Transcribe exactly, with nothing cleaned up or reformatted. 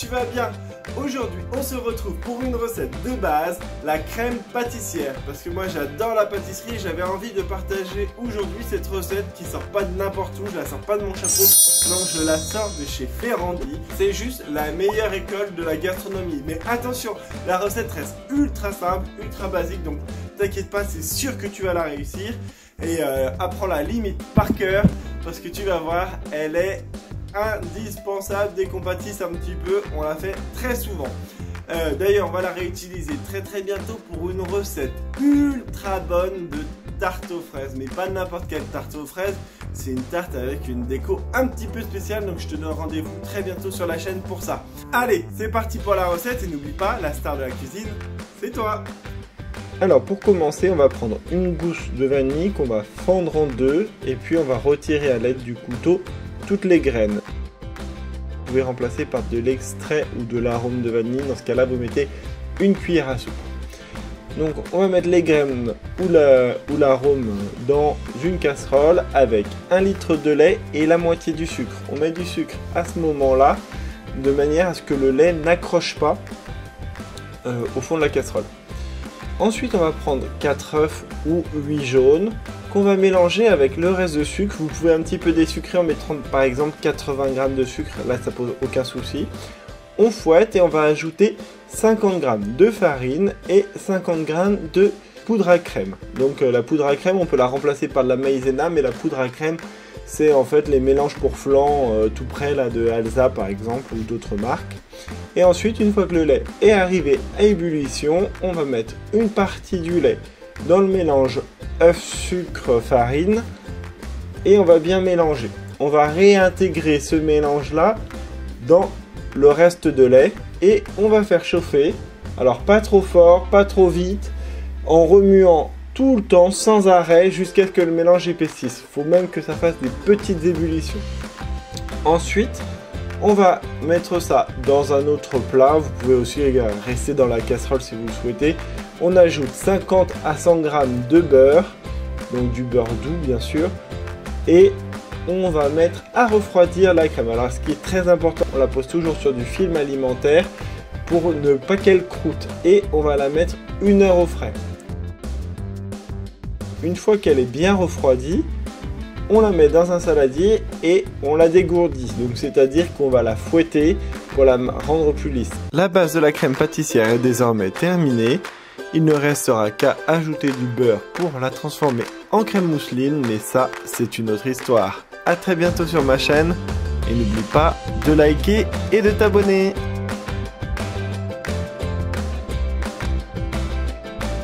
tu vas bien? Aujourd'hui, on se retrouve pour une recette de base, la crème pâtissière. Parce que moi, j'adore la pâtisserie et j'avais envie de partager aujourd'hui cette recette qui sort pas de n'importe où. Je la sors pas de mon chapeau, non, je la sors de chez Ferrandi. C'est juste la meilleure école de la gastronomie. Mais attention, la recette reste ultra simple, ultra basique. Donc, t'inquiète pas, c'est sûr que tu vas la réussir. Et euh, apprends-la limite par cœur parce que tu vas voir, elle est indispensable dès qu'on pâtisse un petit peu, on la fait très souvent. Euh, D'ailleurs, on va la réutiliser très très bientôt pour une recette ultra bonne de tarte aux fraises. Mais pas n'importe quelle tarte aux fraises, c'est une tarte avec une déco un petit peu spéciale. Donc je te donne rendez-vous très bientôt sur la chaîne pour ça. Allez, c'est parti pour la recette et n'oublie pas, la star de la cuisine, c'est toi. Alors pour commencer, on va prendre une gousse de vanille qu'on va fendre en deux et puis on va retirer à l'aide du couteau toutes les graines. Vous pouvez remplacer par de l'extrait ou de l'arôme de vanille. Dans ce cas-là, vous mettez une cuillère à soupe. Donc on va mettre les graines ou l'arôme dans une casserole avec un litre de lait et la moitié du sucre. On met du sucre à ce moment-là de manière à ce que le lait n'accroche pas euh, au fond de la casserole. Ensuite, on va prendre quatre œufs ou huit jaunes qu'on va mélanger avec le reste de sucre. Vous pouvez un petit peu désucrer en mettant par exemple quatre-vingts grammes de sucre, là ça pose aucun souci. On fouette et on va ajouter cinquante grammes de farine et cinquante grammes de poudre à crème. Donc euh, la poudre à crème, on peut la remplacer par de la maïzena, mais la poudre à crème, c'est en fait les mélanges pour flan euh, tout près là de Alsa par exemple ou d'autres marques. Et ensuite, une fois que le lait est arrivé à ébullition, on va mettre une partie du lait dans le mélange œuf, sucre, farine et on va bien mélanger. On va réintégrer ce mélange là dans le reste de lait et on va faire chauffer. Alors pas trop fort, pas trop vite, en remuant tout le temps sans arrêt jusqu'à ce que le mélange épaississe. Il faut même que ça fasse des petites ébullitions. Ensuite, on va mettre ça dans un autre plat. Vous pouvez aussi rester dans la casserole si vous le souhaitez. On ajoute cinquante à cent grammes de beurre, donc du beurre doux bien sûr, et on va mettre à refroidir la crème. Alors ce qui est très important, on la pose toujours sur du film alimentaire pour ne pas qu'elle croûte, et on va la mettre une heure au frais. Une fois qu'elle est bien refroidie, on la met dans un saladier et on la dégourdit. Donc c'est-à-dire qu'on va la fouetter pour la rendre plus lisse. La base de la crème pâtissière est désormais terminée. Il ne restera qu'à ajouter du beurre pour la transformer en crème mousseline, mais ça, c'est une autre histoire. A très bientôt sur ma chaîne et n'oublie pas de liker et de t'abonner.